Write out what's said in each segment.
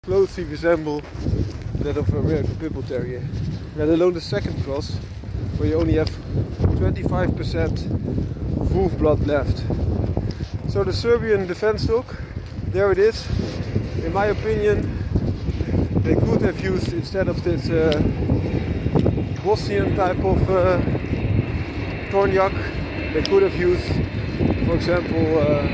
closely resemble that of American Pit Bull Terrier. Let alone the second cross, where you only have 25% wolf blood left. So the Serbian defense dog, there it is. In my opinion, they could have used, instead of this Bosnian type of Tornjak, they could have used, for example,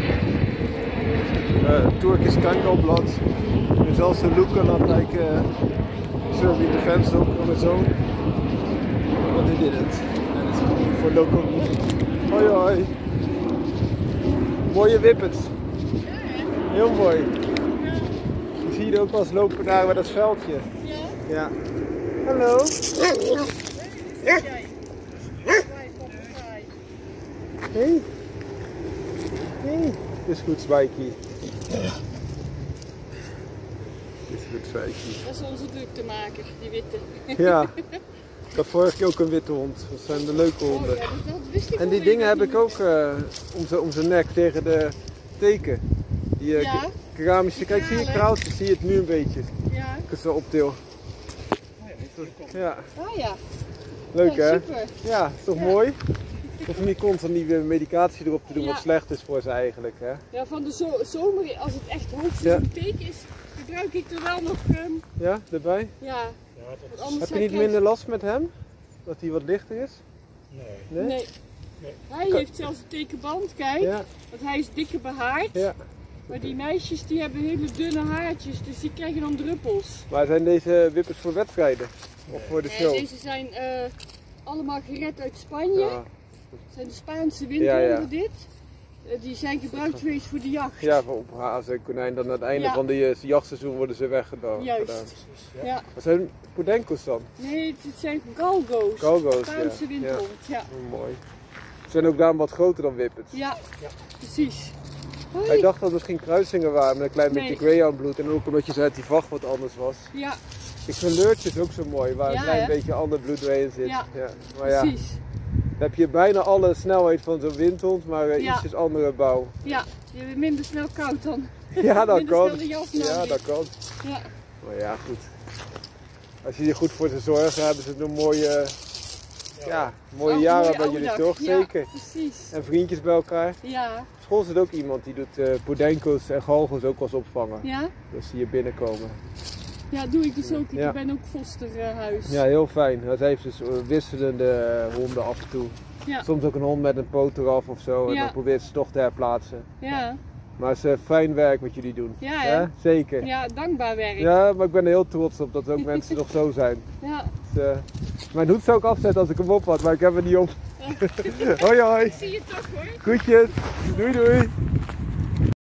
Turkish Kangal blood. It also look a lot like Serbian defense dog on its own, but they didn't. And it's only for local meat. Hoi hoi! Mooie whippets. Heel mooi. Je ziet ook wel eens lopen daar bij dat veldje. Ja. Hallo. Hey. Hey. Is goed, Spikey. Is goed, Spikey. Dat is onze druktemaker, die witte. Ja. Ik had vorig jaar ook een witte hond. Dat zijn de leuke honden. Oh, ja, dat wist ik en die dingen heb ik ook om zijn nek tegen de teken. Die keramische. Kijk, zie je kraaltjes? Zie je het nu een beetje? Ja. Ik het zo optil. Ja. Ah ja. Leuk ja, hè? Super. Ja, is toch mooi? Of niet constant die medicatie erop te doen wat slecht is voor ze eigenlijk hè? Ja, van de zomer, als het echt hoogseizoen teken is, gebruik ik er wel nog... Ja, erbij? Ja. Heb je niet minder last met hem? Dat hij wat lichter is? Nee. Nee. Hij heeft zelfs een tekenband, kijk. Ja. Want hij is dikker behaard. Ja. Maar die meisjes die hebben hele dunne haartjes, dus die krijgen dan druppels. Maar zijn deze wippers voor wedstrijden? Of voor de show? Deze zijn allemaal gered uit Spanje. Ja. Het zijn de Spaanse windhonden dit. Die zijn gebruikt geweest voor de jacht. Ja, voor op hazen en konijn. Dan aan het einde van de jachtseizoen worden ze weggedaan. Juist. Ja. Wat zijn Podenco's dan? Nee, het zijn galgo's. Galgo's, Spaanse windhond. Ja. Mooi. Ze zijn ook daarom wat groter dan whippets. Ja, precies. Hoi. Ik dacht dat het misschien kruisingen waren met een klein beetje greyhound bloed. En ook omdat je zei dat die vacht wat anders was. Ja. Ik vind leurtjes ook zo mooi, waar een klein beetje ander bloed doorheen zit. Ja, maar precies. Dan heb je bijna alle snelheid van zo'n windhond, maar ietsjes andere bouw. Ja, je bent minder snel koud dan. Ja, dat kan. Ja, dat kan. Ja. Maar ja, goed. Als je er goed voor ze zorgen, hebben ze een mooie, mooie jaren bij jullie toch? Zeker. Precies. En vriendjes bij elkaar. Ja. Op school zit ook iemand die doet Podenco's en galgo's ook wel eens opvangen. Ja? Dus die hier binnenkomen. Ja, doe ik dus ook. Ik ben ook fosterhuis. Ja, heel fijn. Ze heeft dus wisselende honden af en toe. Ja. Soms ook een hond met een poot eraf of zo en dan probeert ze toch te herplaatsen. Ja. Maar het is fijn werk wat jullie doen. Ja, hè? Zeker. Ja, dankbaar werk. Ja, maar ik ben er heel trots op dat er ook mensen nog zo zijn. Ja. Dus, mijn hoed zou ik afzetten als ik hem op had, maar ik heb hem niet op. Hoi hoi. Ik zie je toch hoor. Groetjes. Doei doei.